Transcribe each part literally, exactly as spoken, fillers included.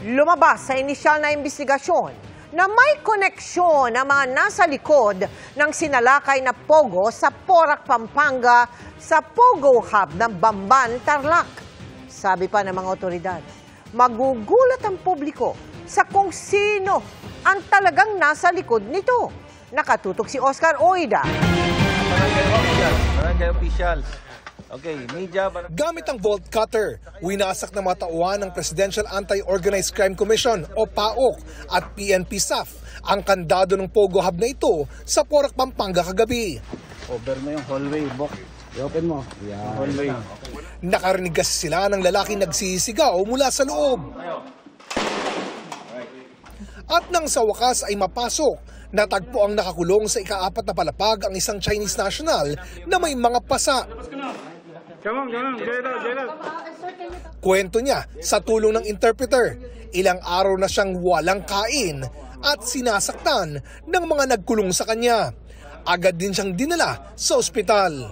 Lumabas sa inisyal na imbestigasyon na may koneksyon ang mga nasa likod ng sinalakay na Pogo sa Porac, Pampanga sa Pogo Hub ng Bamban, Tarlac. Sabi pa ng mga otoridad, magugulat ang publiko sa kung sino ang talagang nasa likod nito. Nakatutok si Oscar Oida. Barangay officials. Okay, media. Gamit ang bolt cutter, winasak ng mga tauhan ng Presidential Anti-Organized Crime Commission o PAOK at P N P S A F ang kandado ng Pogo Hub na ito sa Porac, Pampanga kagabi. Over mo yung hallway, Bok. I-open mo. Yeah. Hallway. Nakarinig kasi sila ng lalaking nagsisigaw mula sa loob. At nang sa wakas ay mapasok, natagpo ang nakakulong sa ikaapat na palapag ang isang Chinese national na may mga pasa. Kwento niya sa tulong ng interpreter, ilang araw na siyang walang kain at sinasaktan ng mga nagkulong sa kanya. Agad din siyang dinala sa ospital.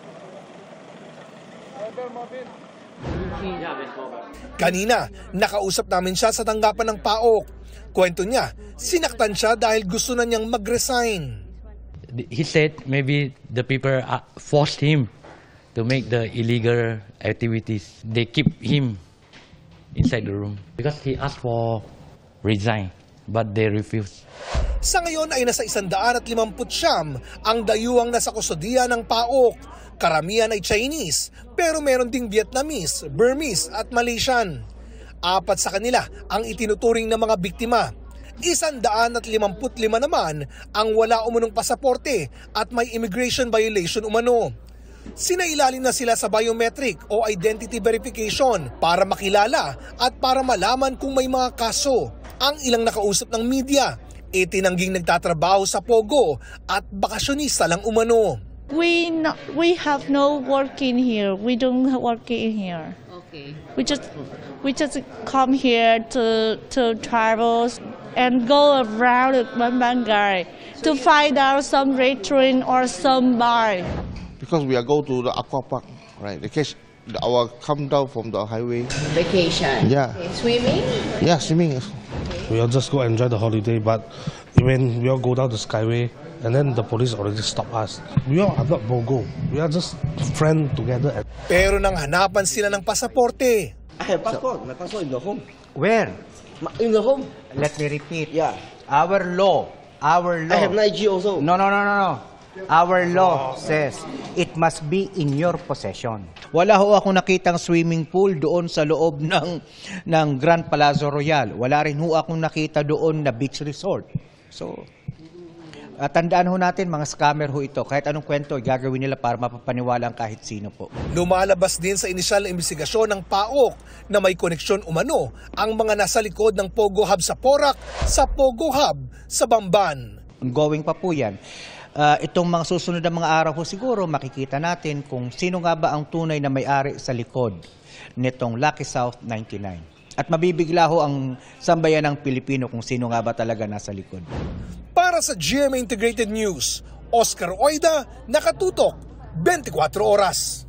Kanina, nakausap namin siya sa tanggapan ng PAOK. Kwento niya, sinaktan siya dahil gusto na niyang mag-resign. He said maybe the people forced him to make the illegal activities. They keep him inside the room because he asked for resign, but they refused. Sa ngayon ay nasa isandaan at limamput siyam ang dayuhang nasa kustodiya ng PAOK. Karamihan ay Chinese, pero meron ding Vietnamese, Burmese at Malaysian. Apat sa kanila ang itinuturing ng mga biktima. Isandaan at limamput lima naman ang wala umunong pasaporte at may immigration violation umano. Sinailalim na sila sa biometric o identity verification para makilala at para malaman kung may mga kaso. Ang ilang nakausap ng media, itinangging nagtatrabaho sa Pogo at bakasyonista lang umano. We no, we have no work in here. We don't work in here. Okay. We just we just come here to to travel and go around Pampanga to find out some restaurant or some bar. Because we are go to the aqua park, right? The case, the, our come down from the highway. Vacation. Yeah. Okay. Swimming. Yeah, swimming. We all just go enjoy the holiday, but when we all go down the Skyway, and then the police already stop us. We all are not Pogo. We are just friends together. Pero nang hanapan sila ng pasaporte. I have passport. My passport in the home. Where? In the home. Let me repeat. Yeah. Our law. Our law. I have nine G also. No, no, no, no, no. Our law says it must be in your possession. Wala ho akong nakitang swimming pool doon sa loob ng, ng Grand Palazzo Royal. Wala rin ho akong nakita doon na beach resort. So, uh, tandaan ho natin, mga scammer ho ito. Kahit anong kwento, gagawin nila para mapapaniwala ang kahit sino po. Lumalabas din sa inisyal na investigasyon ng PAOK na may koneksyon umano ang mga nasa likod ng Pogo Hub sa Porac sa Pogo Hub sa Bamban. Ongoing pa po yan. Uh, itong mga susunod na mga araw po siguro, makikita natin kung sino nga ba ang tunay na may-ari sa likod nitong Lucky South ninety-nine. At mabibigla ho ang sambayan ng Pilipino kung sino nga ba talaga nasa likod. Para sa G M A Integrated News, Oscar Oida, nakatutok, twenty-four oras.